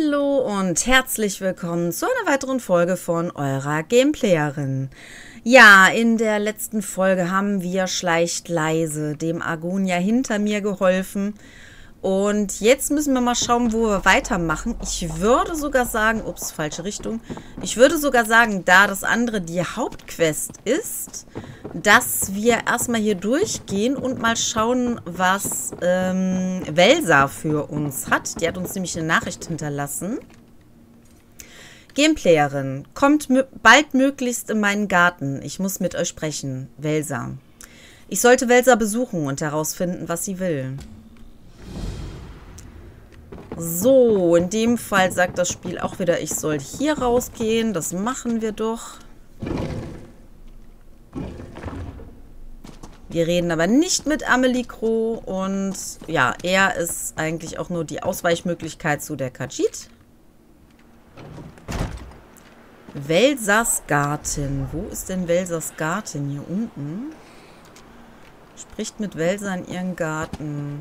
Hallo und herzlich willkommen zu einer weiteren Folge von eurer Gameplayerin. Ja, in der letzten Folge haben wir schleicht leise dem Argonia hinter mir geholfen. Und jetzt müssen wir mal schauen, wo wir weitermachen. Ich würde sogar sagen, ups, falsche Richtung. Ich würde sogar sagen, da das andere die Hauptquest ist, dass wir erstmal hier durchgehen und mal schauen, was Welsa für uns hat. Die hat uns nämlich eine Nachricht hinterlassen. Gameplayerin, kommt baldmöglichst in meinen Garten. Ich muss mit euch sprechen. Welsa. Ich sollte Welsa besuchen und herausfinden, was sie will. So, in dem Fall sagt das Spiel auch wieder, ich soll hier rausgehen. Das machen wir doch. Wir reden aber nicht mit Amelie-Kro und ja, er ist eigentlich auch nur die Ausweichmöglichkeit zu der Khajiit. Welsas Garten. Wo ist denn Welsas Garten? Hier unten. Spricht mit Welsa in ihren Garten.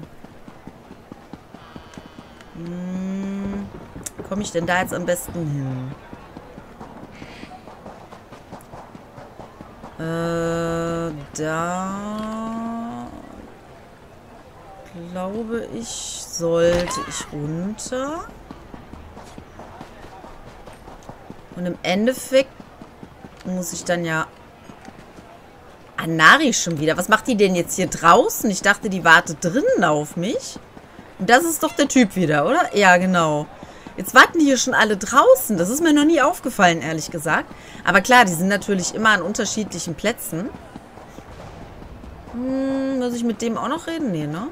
Komme ich denn da jetzt am besten hin? Da glaube ich, sollte ich runter. Und im Endeffekt muss ich dann ja... Anari schon wieder. Was macht die denn jetzt hier draußen? Ich dachte, die wartet drinnen auf mich. Und das ist doch der Typ wieder, oder? Ja, genau. Jetzt warten die hier schon alle draußen. Das ist mir noch nie aufgefallen, ehrlich gesagt. Aber klar, die sind natürlich immer an unterschiedlichen Plätzen. Muss ich mit dem auch noch reden? Nee, ne?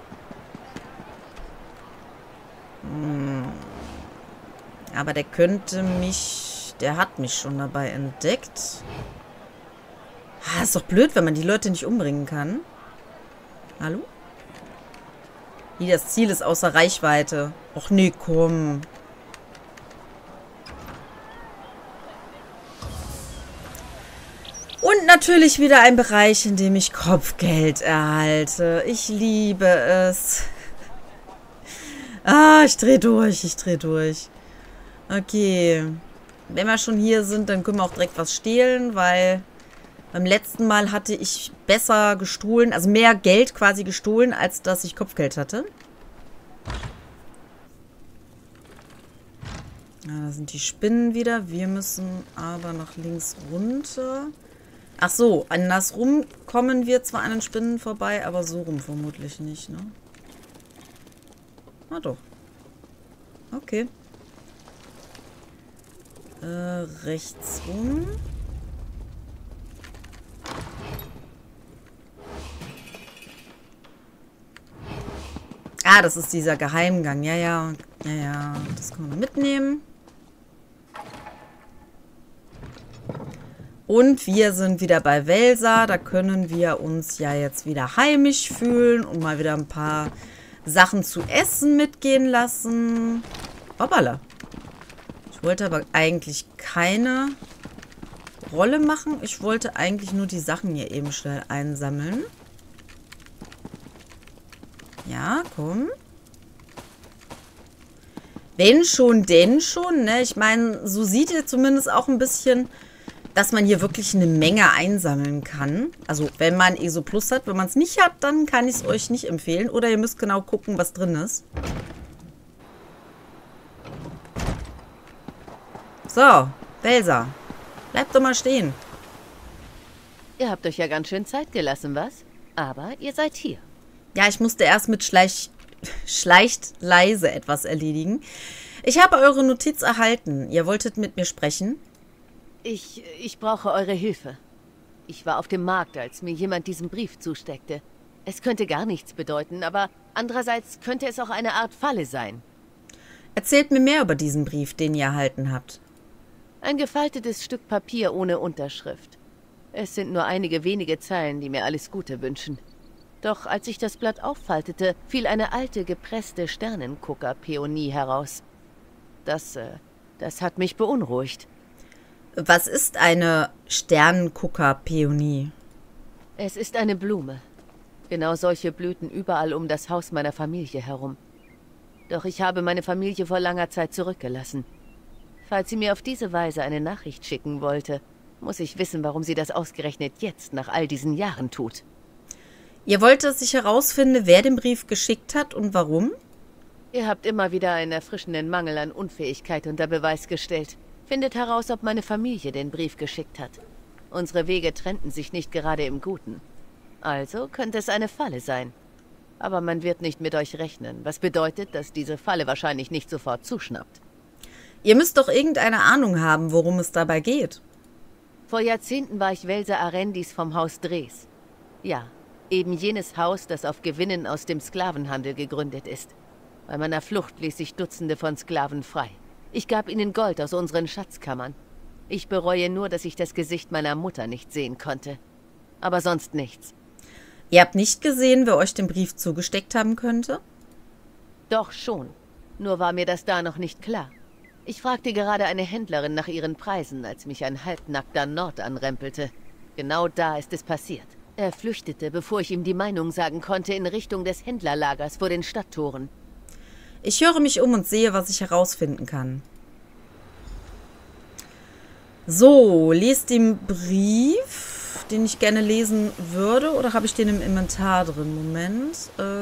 Aber der könnte mich... Der hat mich schon dabei entdeckt. Ist doch blöd, wenn man die Leute nicht umbringen kann. Hallo? Wie, das Ziel ist außer Reichweite. Och nee, komm. Und natürlich wieder ein Bereich, in dem ich Kopfgeld erhalte. Ich liebe es. Ich drehe durch, ich drehe durch. Okay. Wenn wir schon hier sind, dann können wir auch direkt was stehlen, weil... Beim letzten Mal hatte ich besser gestohlen, also mehr Geld quasi gestohlen, als dass ich Kopfgeld hatte. Ja, da sind die Spinnen wieder. Wir müssen aber nach links runter. Ach so, andersrum kommen wir zwar an den Spinnen vorbei, aber so rum vermutlich nicht, ne? Ah doch. Okay. Rechts rum. Ah, das ist dieser Geheimgang. Ja, ja. Ja, ja. Das können wir mitnehmen. Und wir sind wieder bei Welsa. Da können wir uns ja jetzt wieder heimisch fühlen und mal wieder ein paar Sachen zu essen mitgehen lassen. Hoppala. Ich wollte aber eigentlich keine Rolle machen. Ich wollte eigentlich nur die Sachen hier eben schnell einsammeln. Ja, komm. Wenn schon, denn schon, ne? Ich meine, so sieht ihr zumindest auch ein bisschen, dass man hier wirklich eine Menge einsammeln kann. Also, wenn man ESO Plus hat. Wenn man es nicht hat, dann kann ich es euch nicht empfehlen. Oder ihr müsst genau gucken, was drin ist. So, Welsa. Bleibt doch mal stehen. Ihr habt euch ja ganz schön Zeit gelassen, was? Aber ihr seid hier. Ja, ich musste erst mit schleicht leise etwas erledigen. Ich habe eure Notiz erhalten. Ihr wolltet mit mir sprechen? Ich brauche eure Hilfe. Ich war auf dem Markt, als mir jemand diesen Brief zusteckte. Es könnte gar nichts bedeuten, aber andererseits könnte es auch eine Art Falle sein. Erzählt mir mehr über diesen Brief, den ihr erhalten habt. Ein gefaltetes Stück Papier ohne Unterschrift. Es sind nur einige wenige Zeilen, die mir alles Gute wünschen. Doch als ich das Blatt auffaltete, fiel eine alte, gepresste Sternengucker-Päonie heraus. Das hat mich beunruhigt. Was ist eine Sternengucker-Päonie? Es ist eine Blume. Genau solche blühten überall um das Haus meiner Familie herum. Doch ich habe meine Familie vor langer Zeit zurückgelassen. Falls sie mir auf diese Weise eine Nachricht schicken wollte, muss ich wissen, warum sie das ausgerechnet jetzt nach all diesen Jahren tut. Ihr wollt, dass ich herausfinde, wer den Brief geschickt hat und warum? Ihr habt immer wieder einen erfrischenden Mangel an Unfähigkeit unter Beweis gestellt. Findet heraus, ob meine Familie den Brief geschickt hat. Unsere Wege trennten sich nicht gerade im Guten. Also könnte es eine Falle sein. Aber man wird nicht mit euch rechnen, was bedeutet, dass diese Falle wahrscheinlich nicht sofort zuschnappt. Ihr müsst doch irgendeine Ahnung haben, worum es dabei geht. Vor Jahrzehnten war ich Welser Arendis vom Haus Dres. Ja, eben jenes Haus, das auf Gewinnen aus dem Sklavenhandel gegründet ist. Bei meiner Flucht ließ ich Dutzende von Sklaven frei. Ich gab ihnen Gold aus unseren Schatzkammern. Ich bereue nur, dass ich das Gesicht meiner Mutter nicht sehen konnte. Aber sonst nichts. Ihr habt nicht gesehen, wer euch den Brief zugesteckt haben könnte? Doch schon. Nur war mir das da noch nicht klar. Ich fragte gerade eine Händlerin nach ihren Preisen, als mich ein halbnackter Nord anrempelte. Genau da ist es passiert. Er flüchtete, bevor ich ihm die Meinung sagen konnte, in Richtung des Händlerlagers vor den Stadttoren. Ich höre mich um und sehe, was ich herausfinden kann. So, lest den Brief, den ich gerne lesen würde. Oder habe ich den im Inventar drin? Moment.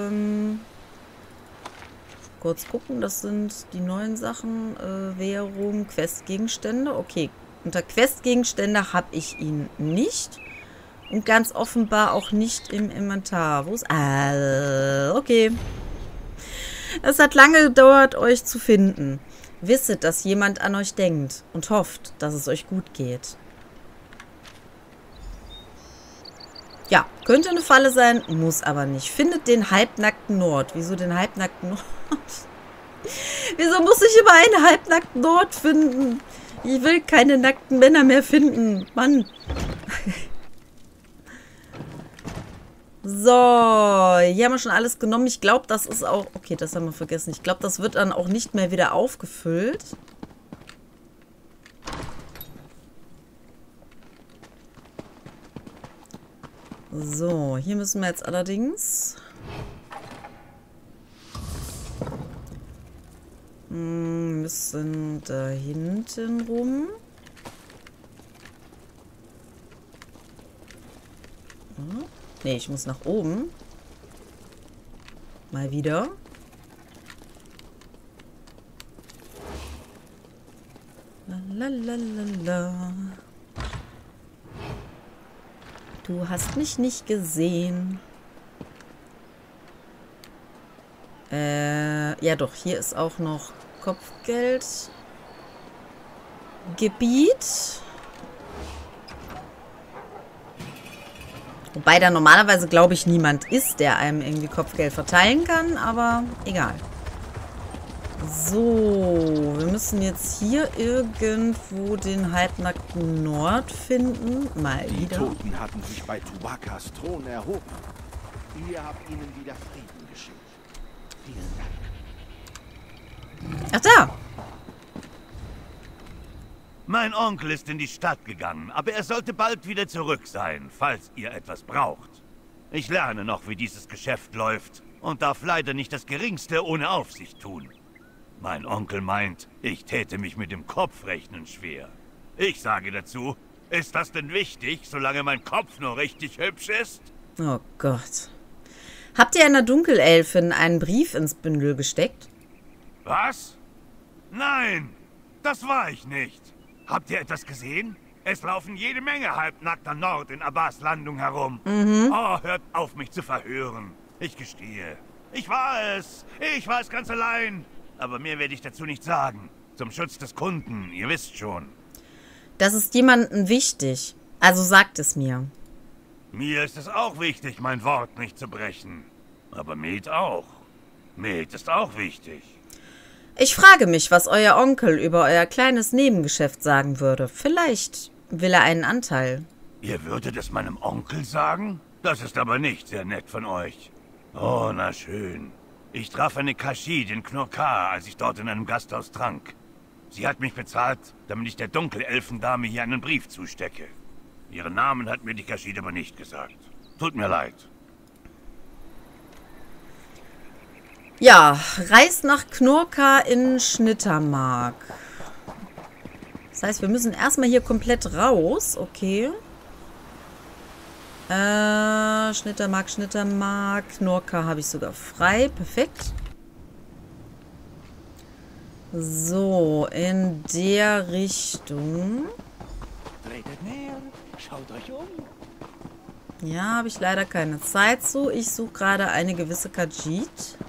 Kurz gucken, das sind die neuen Sachen. Währung, Questgegenstände. Okay, unter Questgegenstände habe ich ihn nicht. Und ganz offenbar auch nicht im Inventar. Wo ist... okay. Es hat lange gedauert, euch zu finden. Wisset, dass jemand an euch denkt und hofft, dass es euch gut geht. Ja, könnte eine Falle sein, muss aber nicht. Findet den halbnackten Nord. Wieso den halbnackten Nord? Wieso muss ich immer einen halbnackten Nord finden? Ich will keine nackten Männer mehr finden. Mann. So, hier haben wir schon alles genommen. Ich glaube, das ist auch... Okay, das haben wir vergessen. Ich glaube, das wird dann auch nicht mehr wieder aufgefüllt. So, hier müssen wir jetzt allerdings... müssen da hinten rum. Ne, ich muss nach oben. Mal wieder. Lalalala. Du hast mich nicht gesehen. Ja doch, hier ist auch noch Kopfgeldgebiet. Wobei da normalerweise, glaube ich, niemand ist, der einem irgendwie Kopfgeld verteilen kann, aber egal. So, wir müssen jetzt hier irgendwo den halbnackten Nord finden. Mal wieder. Die Toten hatten sich bei Tubakas Thron erhoben. Ihr habt ihnen wieder Frieden geschenkt. Vielen Dank. Ach da! Mein Onkel ist in die Stadt gegangen, aber er sollte bald wieder zurück sein, falls ihr etwas braucht. Ich lerne noch, wie dieses Geschäft läuft und darf leider nicht das Geringste ohne Aufsicht tun. Mein Onkel meint, ich täte mich mit dem Kopfrechnen schwer. Ich sage dazu, ist das denn wichtig, solange mein Kopf nur richtig hübsch ist? Oh Gott. Habt ihr einer Dunkelelfin einen Brief ins Bündel gesteckt? Was? Nein, das war ich nicht. Habt ihr etwas gesehen? Es laufen jede Menge halbnackter Nord in Abbas Landung herum. Oh, hört auf, mich zu verhören. Ich gestehe. Ich war es ganz allein. Aber mehr werde ich dazu nicht sagen. Zum Schutz des Kunden, ihr wisst schon. Das ist jemandem wichtig. Also sagt es mir. Mir ist es auch wichtig, mein Wort nicht zu brechen. Aber Met auch. Met ist auch wichtig. Ich frage mich, was euer Onkel über euer kleines Nebengeschäft sagen würde. Vielleicht will er einen Anteil. Ihr würdet es meinem Onkel sagen? Das ist aber nicht sehr nett von euch. Oh, na schön. Ich traf eine Kashid in Knurkar, als ich dort in einem Gasthaus trank. Sie hat mich bezahlt, damit ich der Dunkelelfendame hier einen Brief zustecke. Ihren Namen hat mir die Kashid aber nicht gesagt. Tut mir leid. Ja, reist nach Knorka in Schnittermark. Das heißt, wir müssen erstmal hier komplett raus. Okay. Schnittermark. Knorka habe ich sogar frei. Perfekt. So, in der Richtung. Tretet näher, schaut euch um. Ja, habe ich leider keine Zeit zu. Ich suche gerade eine gewisse Khajiit.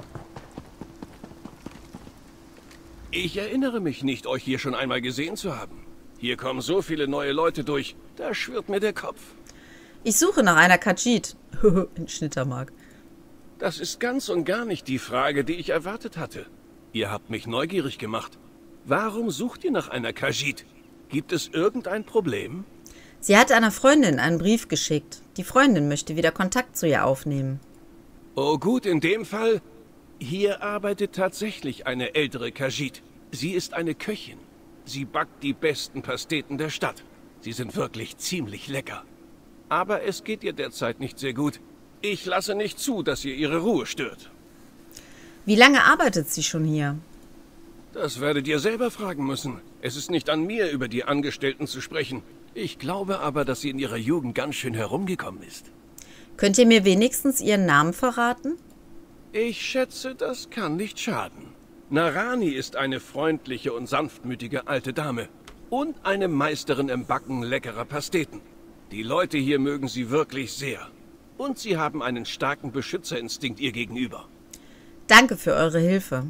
Ich erinnere mich nicht, euch hier schon einmal gesehen zu haben. Hier kommen so viele neue Leute durch, da schwirrt mir der Kopf. Ich suche nach einer Khajiit. In Schnittermark. Das ist ganz und gar nicht die Frage, die ich erwartet hatte. Ihr habt mich neugierig gemacht. Warum sucht ihr nach einer Khajiit? Gibt es irgendein Problem? Sie hat einer Freundin einen Brief geschickt. Die Freundin möchte wieder Kontakt zu ihr aufnehmen. Oh gut, in dem Fall... Hier arbeitet tatsächlich eine ältere Khajiit. Sie ist eine Köchin. Sie backt die besten Pasteten der Stadt. Sie sind wirklich ziemlich lecker. Aber es geht ihr derzeit nicht sehr gut. Ich lasse nicht zu, dass ihr ihre Ruhe stört. Wie lange arbeitet sie schon hier? Das werdet ihr selber fragen müssen. Es ist nicht an mir, über die Angestellten zu sprechen. Ich glaube aber, dass sie in ihrer Jugend ganz schön herumgekommen ist. Könnt ihr mir wenigstens ihren Namen verraten? Ich schätze, das kann nicht schaden. Narani ist eine freundliche und sanftmütige alte Dame. Und eine Meisterin im Backen leckerer Pasteten. Die Leute hier mögen sie wirklich sehr. Und sie haben einen starken Beschützerinstinkt ihr gegenüber. Danke für eure Hilfe.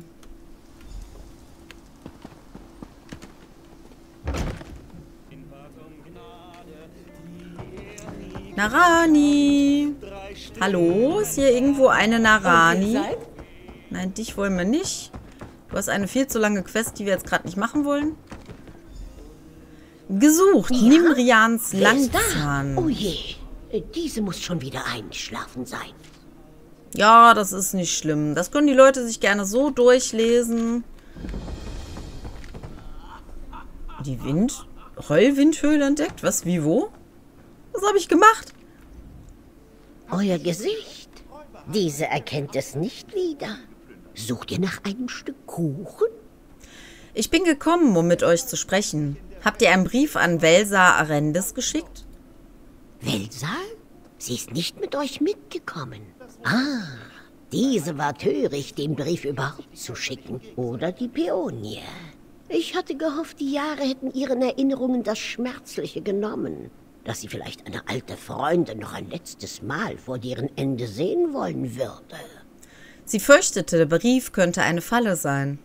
Narani. Hallo, ist hier irgendwo eine Narani? Nein, dich wollen wir nicht. Du hast eine viel zu lange Quest, die wir jetzt gerade nicht machen wollen. Gesucht, ja? Nimrians Langzahn. Oh je, diese muss schon wieder eingeschlafen sein. Ja, das ist nicht schlimm. Das können die Leute sich gerne so durchlesen. Die Heulwindhöhle entdeckt? Was, wie, wo? Was habe ich gemacht? Euer Gesicht. Diese erkennt es nicht wieder. Sucht ihr nach einem Stück Kuchen? Ich bin gekommen, um mit euch zu sprechen. Habt ihr einen Brief an Welsa Arendis geschickt? Welsa? Sie ist nicht mit euch mitgekommen. Ah, diese war töricht, den Brief überhaupt zu schicken. Oder die Peonie. Ich hatte gehofft, die Jahre hätten ihren Erinnerungen das Schmerzliche genommen. Dass sie vielleicht eine alte Freundin noch ein letztes Mal vor deren Ende sehen wollen würde. Sie fürchtete, der Brief könnte eine Falle sein.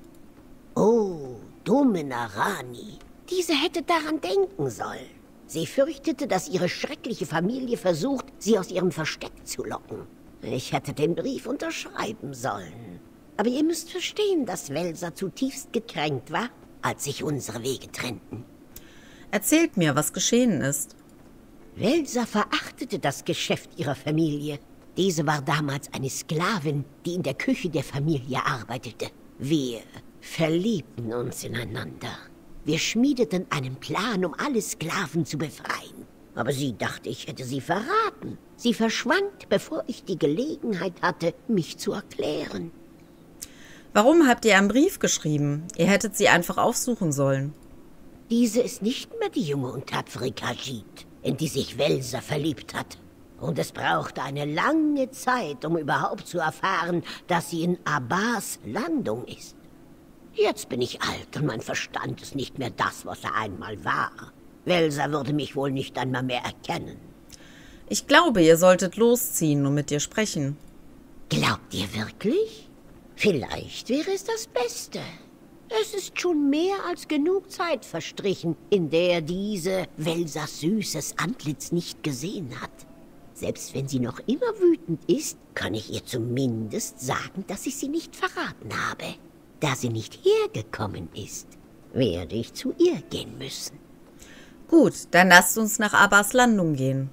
Oh, dumme Narani. Diese hätte daran denken sollen. Sie fürchtete, dass ihre schreckliche Familie versucht, sie aus ihrem Versteck zu locken. Ich hätte den Brief unterschreiben sollen. Aber ihr müsst verstehen, dass Welsa zutiefst gekränkt war, als sich unsere Wege trennten. Erzählt mir, was geschehen ist. Welsa verachtete das Geschäft ihrer Familie. Diese war damals eine Sklavin, die in der Küche der Familie arbeitete. Wir verliebten uns ineinander. Wir schmiedeten einen Plan, um alle Sklaven zu befreien. Aber sie dachte, ich hätte sie verraten. Sie verschwand, bevor ich die Gelegenheit hatte, mich zu erklären. Warum habt ihr einen Brief geschrieben? Ihr hättet sie einfach aufsuchen sollen. Diese ist nicht mehr die junge und tapfere Khajiit, in die sich Welsa verliebt hat. Und es brauchte eine lange Zeit, um überhaupt zu erfahren, dass sie in Abbas Landung ist. Jetzt bin ich alt und mein Verstand ist nicht mehr das, was er einmal war. Welsa würde mich wohl nicht einmal mehr erkennen. Ich glaube, ihr solltet losziehen und mit ihr sprechen. Glaubt ihr wirklich? Vielleicht wäre es das Beste. Es ist schon mehr als genug Zeit verstrichen, in der diese Welsas süßes Antlitz nicht gesehen hat. Selbst wenn sie noch immer wütend ist, kann ich ihr zumindest sagen, dass ich sie nicht verraten habe. Da sie nicht hergekommen ist, werde ich zu ihr gehen müssen. Gut, dann lasst uns nach Abbas Landung gehen.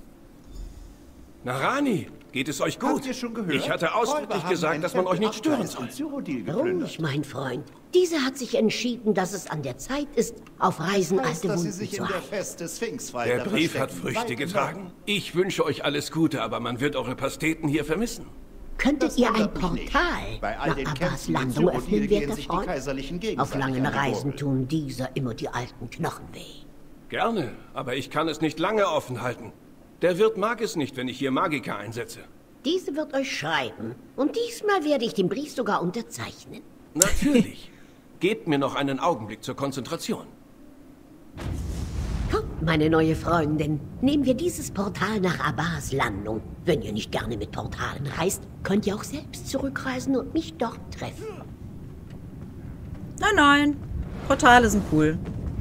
Narani, geht es euch gut? Habt ihr schon gehört? Ich hatte ausdrücklich gesagt, dass man euch nicht stören soll. Ruhig, mein Freund. Diese hat sich entschieden, dass es an der Zeit ist, auf Reisen alte dass sie Wunden sich zu in der heilen. Feste Sphinx Der Brief hat verstecken. Früchte Weit getragen. Ich wünsche euch alles Gute, aber man wird eure Pasteten hier vermissen. Könntet Das ihr ein wundert mich nicht. Portal Bei all nach den Abbas Kämpfen mit Landung öffnen, Surodil gehen werter sich die Freund? Kaiserlichen Auf gegenseitig langen an die Reisen Gurgel. tun dieser immer die alten Knochen weh. Gerne, aber ich kann es nicht lange offen halten. Der Wirt mag es nicht, wenn ich hier Magiker einsetze. Diese wird euch schreiben. Und diesmal werde ich den Brief sogar unterzeichnen. Natürlich. Gebt mir noch einen Augenblick zur Konzentration. Kommt, meine neue Freundin. Nehmen wir dieses Portal nach Abbas Landung. Wenn ihr nicht gerne mit Portalen reist, könnt ihr auch selbst zurückreisen und mich dort treffen. Nein, nein. Portale sind cool.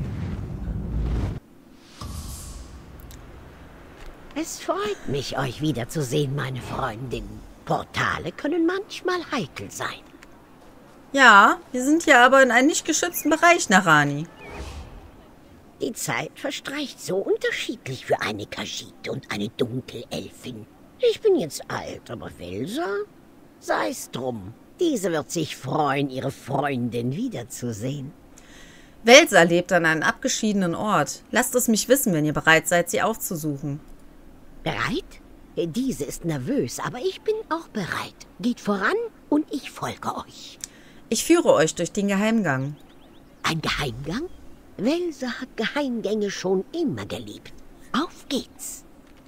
Es freut mich, euch wiederzusehen, meine Freundin. Portale können manchmal heikel sein. Ja, wir sind hier aber in einem nicht geschützten Bereich, Narani. Die Zeit verstreicht so unterschiedlich für eine Khajiit und eine Dunkelelfin. Ich bin jetzt alt, aber Welsa? Sei's drum. Diese wird sich freuen, ihre Freundin wiederzusehen. Welsa lebt an einem abgeschiedenen Ort. Lasst es mich wissen, wenn ihr bereit seid, sie aufzusuchen. Bereit? Diese ist nervös, aber ich bin auch bereit. Geht voran und ich folge euch. Ich führe euch durch den Geheimgang. Ein Geheimgang? Welsa hat Geheimgänge schon immer geliebt. Auf geht's.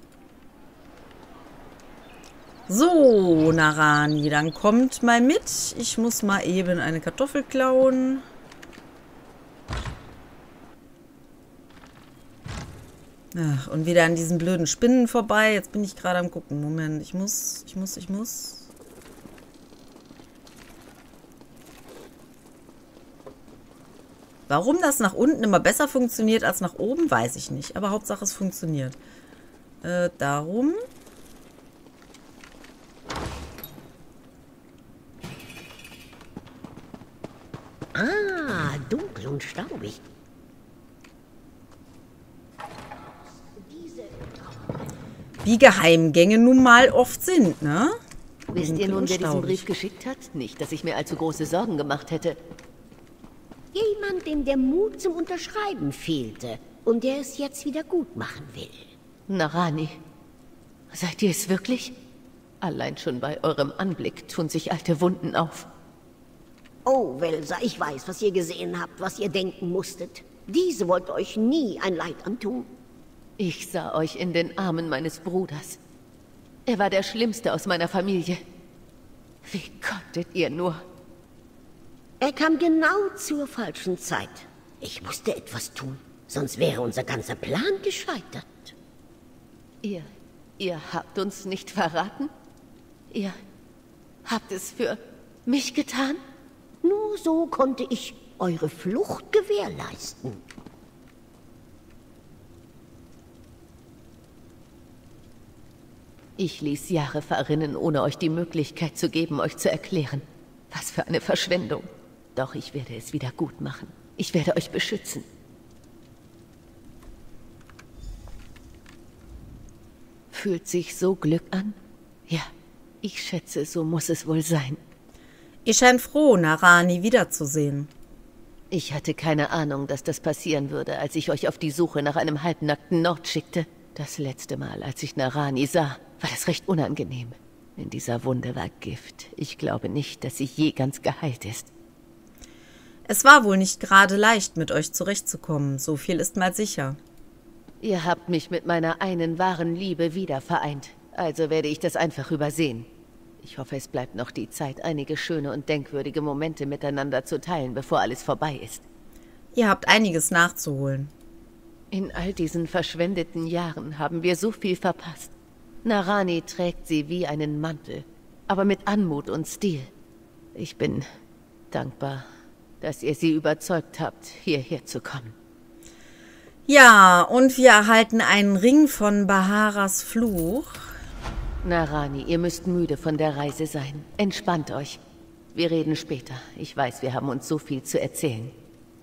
So, Narani, dann kommt mal mit. Ich muss mal eben eine Kartoffel klauen. Ach, und wieder an diesen blöden Spinnen vorbei. Jetzt bin ich gerade am gucken. Moment, ich muss. Warum das nach unten immer besser funktioniert als nach oben, weiß ich nicht. Aber Hauptsache es funktioniert. Darum. Ah, dunkel und staubig. Wie Geheimgänge nun mal oft sind, ne? Wisst ihr nun, wer diesen Staubig. Brief geschickt hat? Nicht, dass ich mir allzu große Sorgen gemacht hätte. Jemand, dem der Mut zum Unterschreiben fehlte und der es jetzt wieder gut machen will. Narani, seid ihr es wirklich? Allein schon bei eurem Anblick tun sich alte Wunden auf. Oh, Welsa, ich weiß, was ihr gesehen habt, was ihr denken musstet. Diese wollte euch nie ein Leid antun. Ich sah euch in den Armen meines Bruders. Er war der Schlimmste aus meiner Familie. Wie konntet ihr nur? Er kam genau zur falschen Zeit. Ich musste etwas tun, sonst wäre unser ganzer Plan gescheitert. Ihr habt uns nicht verraten? Ihr habt es für mich getan? Nur so konnte ich eure Flucht gewährleisten. Ich ließ Jahre verrinnen, ohne euch die Möglichkeit zu geben, euch zu erklären. Was für eine Verschwendung. Doch ich werde es wieder gut machen. Ich werde euch beschützen. Fühlt sich so Glück an? Ja, ich schätze, so muss es wohl sein. Ihr scheint froh, Narani wiederzusehen. Ich hatte keine Ahnung, dass das passieren würde, als ich euch auf die Suche nach einem halbnackten Nord schickte. Das letzte Mal, als ich Narani sah, war das recht unangenehm. In dieser Wunde war Gift. Ich glaube nicht, dass sie je ganz geheilt ist. Es war wohl nicht gerade leicht, mit euch zurechtzukommen. So viel ist mal sicher. Ihr habt mich mit meiner einen wahren Liebe wieder vereint. Also werde ich das einfach übersehen. Ich hoffe, es bleibt noch die Zeit, einige schöne und denkwürdige Momente miteinander zu teilen, bevor alles vorbei ist. Ihr habt einiges nachzuholen. In all diesen verschwendeten Jahren haben wir so viel verpasst. Narani trägt sie wie einen Mantel, aber mit Anmut und Stil. Ich bin dankbar, dass ihr sie überzeugt habt, hierher zu kommen. Ja, und wir erhalten einen Ring von Baharas Fluch. Narani, ihr müsst müde von der Reise sein. Entspannt euch. Wir reden später. Ich weiß, wir haben uns so viel zu erzählen.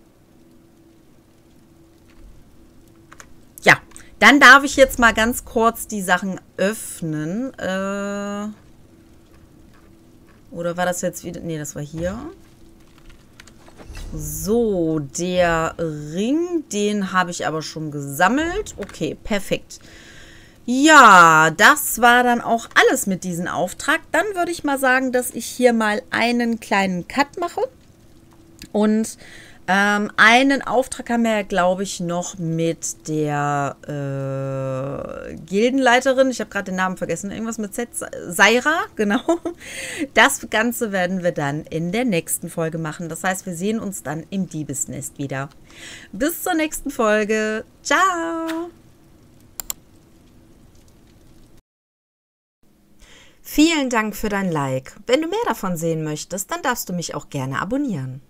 Ja, dann darf ich jetzt mal ganz kurz die Sachen öffnen. Oder war das jetzt wieder... Nee, das war hier. So, der Ring, den habe ich aber schon gesammelt. Okay, perfekt. Ja, das war dann auch alles mit diesem Auftrag. Dann würde ich mal sagen, dass ich hier mal einen kleinen Cut mache. Und einen Auftrag haben wir ja, glaube ich, noch mit der Gildenleiterin. Ich habe gerade den Namen vergessen. Irgendwas mit Z. Saira, genau. Das Ganze werden wir dann in der nächsten Folge machen. Das heißt, wir sehen uns dann im Diebesnest wieder. Bis zur nächsten Folge. Ciao. Vielen Dank für dein Like. Wenn du mehr davon sehen möchtest, dann darfst du mich auch gerne abonnieren.